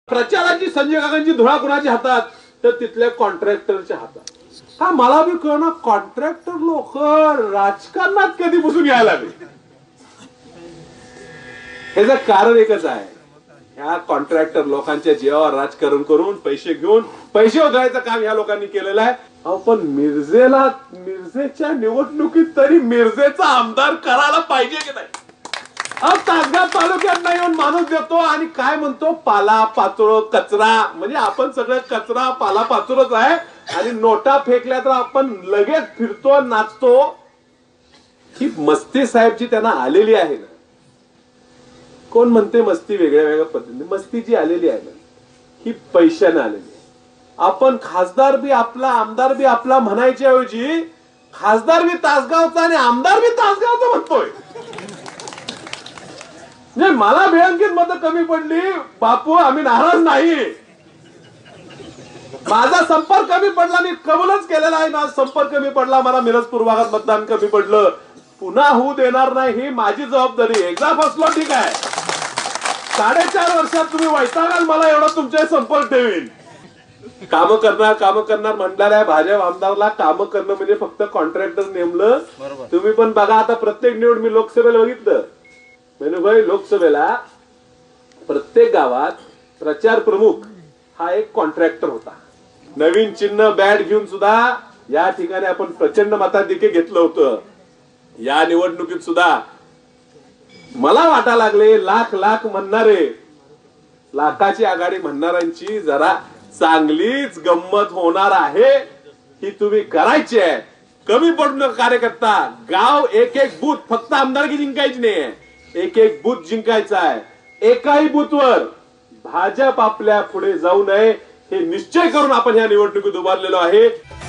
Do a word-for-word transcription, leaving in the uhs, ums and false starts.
प्रचाराची संजय काकांची धुळा कुणाच्या हातात तर तिथल्या कॉन्ट्रॅक्टरच्या हातात. हा मला बी कळना कॉन्ट्रॅक्टर लोक राजकारणात कधीपासून यायला लागले. ह्याचं कारण एकच आहे, ह्या कॉन्ट्रॅक्टर लोकांच्या जीवावर राजकारण करून पैसे घेऊन पैसे उधळायचं काम ह्या लोकांनी केलेलं आहे. अहो पण मिरजेला मिरजेच्या निवडणुकीत तरी मिरजेचा आमदार करायला पाहिजे की नाही. अहो तासगाव तालुक्यात नाही येऊन माणूस देतो आणि काय म्हणतो पाला पाचोळ कचरा, म्हणजे आपण सगळं कचरा पाला पाचोळच आहे आणि नोटा फेकल्या तर आपण लगेच फिरतो नाचतो. ही मस्ती साहेबची त्यांना आलेली आहे ना. कोण म्हणते मस्ती वेगळ्या वेगळ्या पद्धतीने, मस्ती जी आलेली आहे ना ही पैशाने आलेली आहे. आपण खासदार बी आपला आमदार बी आपला म्हणायच्या ऐवजी खासदार बी तासगावचा आणि आमदार बी तासगावचा म्हणतोय. म्हणजे मला बेअंकित मतं कमी पडली बापू, आम्ही नाराज नाही. माझा संपर्क कमी पडला, मी कबूलच केलेला आहे माझा संपर्क कमी पडला, मला मिरजपूर भागात मतदान कमी पडलं, पुन्हा होऊ देणार नाही ही माझी जबाबदारी. एकदा फसलो ठीक आहे, साडेचार वर्षात तुम्ही वैतागाल मला एवढा तुमच्या संपर्क ठेवीन. काम करणार काम करणार म्हणणाऱ्या भाजप आमदारला काम करणं म्हणजे फक्त कॉन्ट्रॅक्टर नेमलं. तुम्ही पण बघा आता प्रत्येक निवड मी लोकसभेला बघितलं मेनूभाई, लोकसभेला प्रत्येक गावात प्रचार प्रमुख हा एक कॉन्ट्रॅक्टर होता. नवीन चिन्ह बॅट घेऊन सुद्धा या ठिकाणी आपण प्रचंड मताधिक्य घेतलं होतं. या निवडणुकीत सुद्धा मला वाटा लागले लाख लाख म्हणणारे, लाखाची आघाडी म्हणणाऱ्यांची जरा चांगलीच गंमत होणार आहे. ही तुम्ही करायची आहे. कमी पडून कार्यकर्ता, गाव एक एक बूथ, फक्त आमदारकी जिंकायची नाही, एक एक बूथ जिंकायचा आहे. एकाही बूथवर भाजप आपल्या पुढे जाऊ नये हे निश्चय करून आपण या निवडणुकीत उभारलेलो आहे.